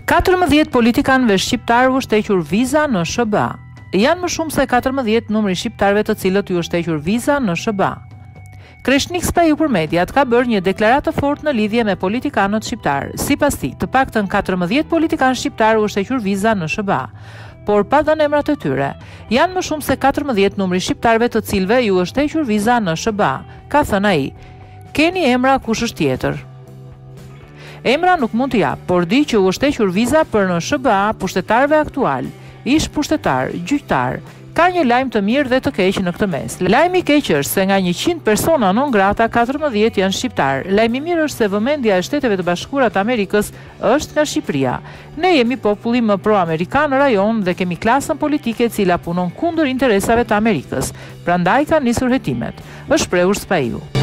14 politikanëve shqiptar u shtequr viza në SBA. Janë më shumë se 14 numri shqiptarëve të cilët ju është hequr viza në SBA. Kreshnik Spaju për mediat ka bërë një deklaratë të fortë në lidhje me politikanët shqiptar. Sipas tij, të paktën 14 politikanë shqiptar u është hequr viza në SBA, por pa dhënë emrat e tyre. Janë më shumë se 14 numri shqiptarëve të cilëve ju është hequr viza në SBA, ka thënë ai. Keni emra kush është tjetër? Emra nuk mund të jap, por di që u është hequr viza për në SBA pushtetarëve aktual, ish pushtetar, gjyqtar. Ka një lajm të mirë dhe të keq në këtë mes. Lajmi i keq është se nga 100 persona non grata, 14 janë shqiptar. Lajmi i mirë është se vëmendja e Shteteve të Bashkuara të Amerikës është nga Shqipëria. Ne jemi populli më pro-amerikan në rajon dhe kemi klasën politike e cila punon kundër interesave të Amerikës. Prandaj kanë nisur hetimet, është shprehur Spaju.